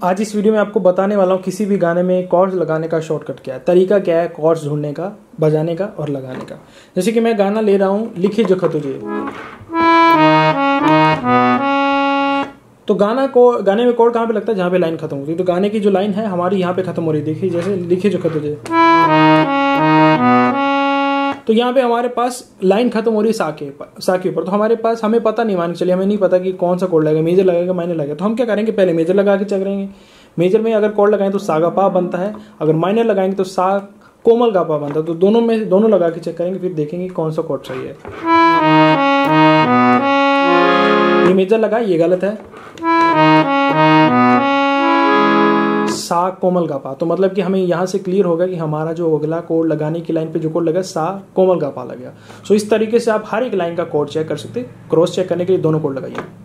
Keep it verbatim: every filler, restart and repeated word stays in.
आज इस वीडियो में आपको बताने वाला हूँ किसी भी गाने में कॉर्ड्स लगाने का शॉर्टकट क्या है, तरीका क्या है कॉर्ड्स ढूंढने का, बजाने का और लगाने का। जैसे कि मैं गाना ले रहा हूँ लिखे जो खत तुझे, तो गाना को गाने में कॉर्ड कहाँ पे लगता है, जहाँ पे लाइन खत्म होती है। तो गाने की जो लाइन है हमारी यहाँ पे खत्म हो रही है, देखिए जैसे लिखे जो खत तुझे, तो यहाँ पे हमारे पास लाइन खत्म हो रही है सा के सा के ऊपर। तो हमारे पास हमें पता नहीं, मान के चलिए हमें नहीं पता कि कौन सा कोड लगेगा, मेजर लगेगा माइनर लगेगा। तो हम क्या करेंगे, पहले मेजर लगा के चेक करेंगे। मेजर में अगर कोड लगाएं तो सा गा पा बनता है, अगर माइनर लगाएंगे तो सा कोमल गा पा बनता है। तो दोनों में दोनों लगा के चेक करेंगे, फिर देखेंगे कौन सा कोड सही है। ये मेजर लगा, ये गलत है, सा कोमल गा पा। तो मतलब कि हमें यहाँ से क्लियर होगा कि हमारा जो अगला कोड लगाने की लाइन पे जो कोड लगा सा कोमल गा पा लग गया। सो इस तरीके से आप हर एक लाइन का कोड चेक कर सकते हैं। क्रॉस चेक करने के लिए दोनों कोड लगाइए।